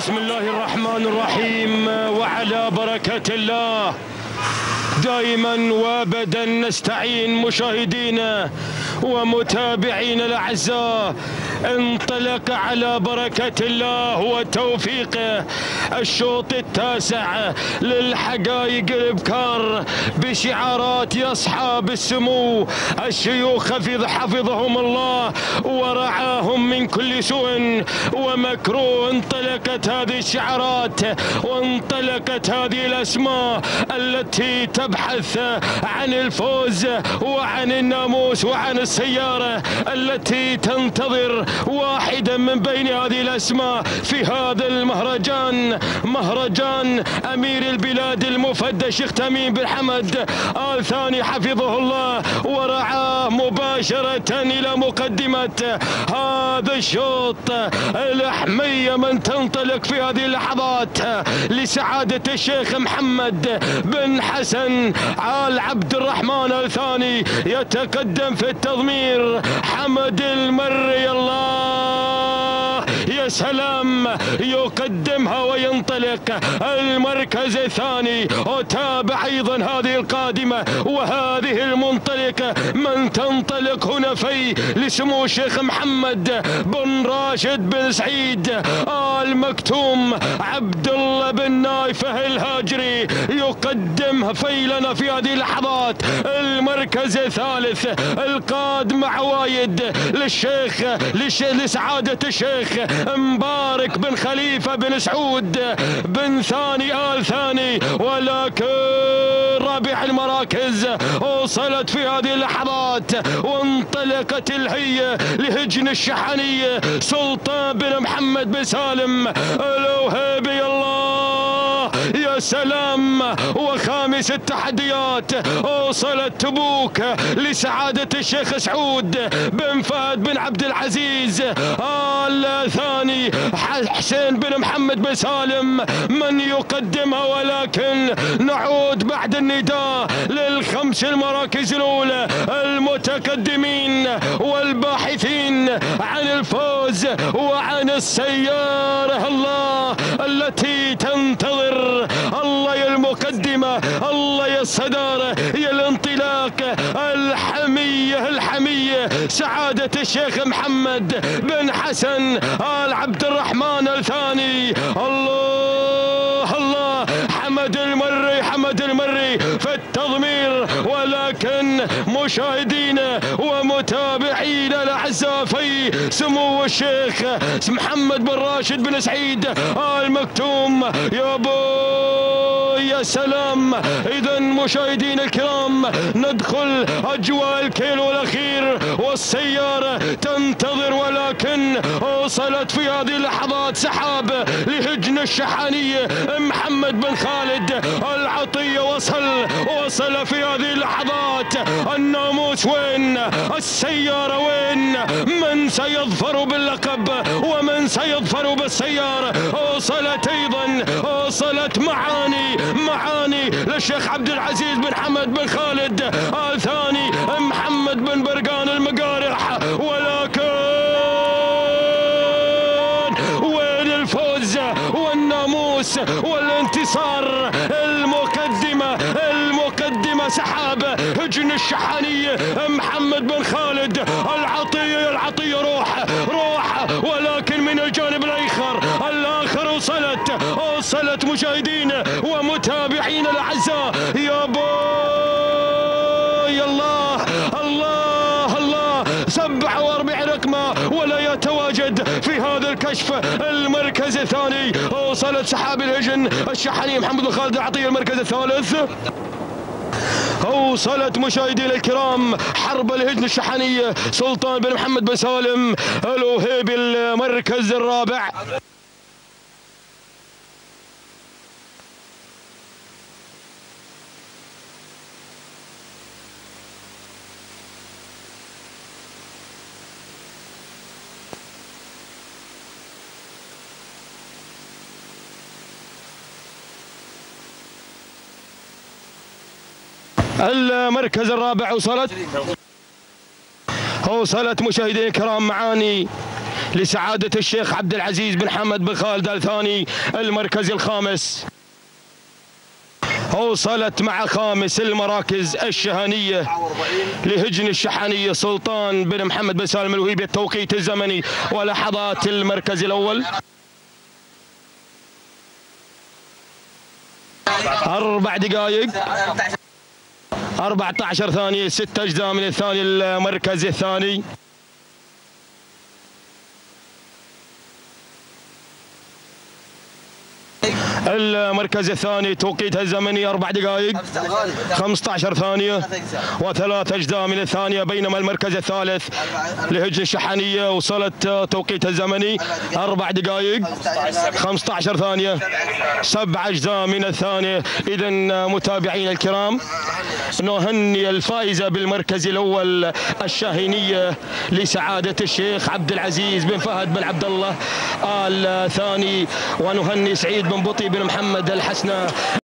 بسم الله الرحمن الرحيم، وعلى بركة الله دائما وابدا نستعين مشاهدينا ومتابعينا الاعزاء. انطلق على بركة الله وتوفيقه الشوط التاسع للحقائق الابكار بشعارات يصحاب السمو الشيوخ حفظهم الله ورعاهم من كل سوء ومكروه. انطلقت هذه الشعارات وانطلقت هذه الاسماء التي تبحث عن الفوز وعن الناموس وعن السيارة التي تنتظر واحدا من بين هذه الاسماء في هذا المهرجان، مهرجان امير البلاد المفدى الشيخ تميم بن حمد آل ثاني حفظه الله ورعاه مباشرة الى مقدمة هذا الشوط. الأحمية من تنطلق في هذه اللحظات لسعادة الشيخ محمد بن حسن آل عبد الرحمن آل ثاني. يتقدم في التضمير حمد المري، الله يا سلام، يقدمها وينطلق المركز الثاني. وتابع ايضا هذه القادمة وهذه المنطلقة من تنطلق هنا في لسمو الشيخ محمد بن راشد بن سعيد آل مكتوم عبد الله بن نايفه الهاجري. يقدمها في لنا في هذه اللحظات المركز الثالث القادم عوايد للشيخ لسعادة الشيخ مبارك بن خليفة بن سعود بن ثاني آل ثاني. ولكن رابع المراكز وصلت في هذه اللحظات وانطلقت الهية لهجن الشحنية سلطان بن محمد بن سالم الوهيبي، الله يا سلام. وخامس التحديات وصلت تبوك لسعادة الشيخ سعود بن فهد بن عبد العزيز آل ثاني حسين بن محمد بن سالم من يقدمها. ولكن نعود بعد النداء للخمس المراكز الأولى المتقدمين والباحثين عن الفوز وعن السيارة، الله التي تنتظر، الله يا المقدمة، الله يا الصدارة، يا الانطلاق، الحمية سعادة الشيخ محمد بن حسن آل عبد الرحمن آل ثاني. الله الله، حمد المري في التضمير. ولكن مشاهدينا ومتابعينا الاعزاء في سمو الشيخ محمد بن راشد بن سعيد آل مكتوم، يا بو يا سلام. اذا مشاهدينا الكرام ندخل اجواء الكيلو الاخير والسياره تنتظر. ولكن وصلت في هذه اللحظات سحاب لهجن الشحانيه محمد بن خالد العطيه. وصل في هذه اللحظات. الناموس وين؟ السياره وين؟ من سيظفر باللقب ومن سيظفر بالسياره؟ وصلت ايضا، وصلت معاني للشيخ عبد العزيز بن حمد بن خالد آل ثاني محمد بن برقان المقارح. ولكن وين الفوز والناموس والانتصار؟ المقدمة سحاب هجن الشحانية محمد بن خالد العطية روح. ولكن من الجانب الآخر وصلت مشاهدينا ومتابعينا الأعزاء، يا بوي الله 47 رقمة ولا يتواجد في هذا الكشف المركز الثاني. وصلت سحاب الهجن الشحني محمد بن خالد العطية المركز الثالث. وصلت مشاهدينا الكرام حرب الهجن الشحنية سلطان بن محمد بن سالم الوهيبي المركز الرابع. المركز الرابع وصلت مشاهدينا الكرام معاني لسعادة الشيخ عبد العزيز بن حمد بن خالد آل ثاني المركز الخامس. وصلت مع خامس المراكز الشهنية لهجن الشحنية سلطان بن محمد بن سالم الوهيبي. التوقيت الزمني ولحظات المركز الأول 4 دقائق 14 ثانية 6 أجزاء من الثاني المركز الثاني. المركز الثاني توقيتها الزمني 4 دقائق 15 ثانية و3 أجزاء من الثانية. بينما المركز الثالث لهجن الشحنية وصلت توقيتها الزمني 4 دقائق 15 ثانية 7 أجزاء من الثانية. إذا متابعينا الكرام نهني الفائزة بالمركز الأول الشاهينية لسعادة الشيخ عبد العزيز بن فهد بن عبد الله آل ثاني، ونهني سعيد بن بطي بن محمد الحسنة